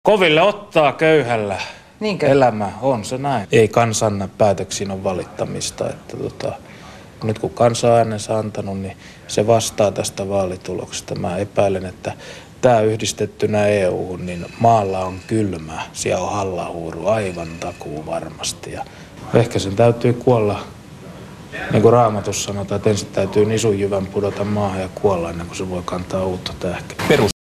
Koville ottaa köyhällä. Niinkö? Elämä on se näin. Ei kansan päätöksiin ole valittamista. Nyt kun kansa on äänensä antanut, niin se vastaa tästä vaalituloksesta. Mä epäilen, että tämä yhdistettynä EU:hun, niin maalla on kylmä. Siellä on hallahuuru aivan takuu varmasti. Ja ehkä sen täytyy kuolla, niin kuin Raamatussa sanotaan, että ensin täytyy nisun jyvän pudota maahan ja kuolla ennen kuin se voi kantaa uutta tähkeä.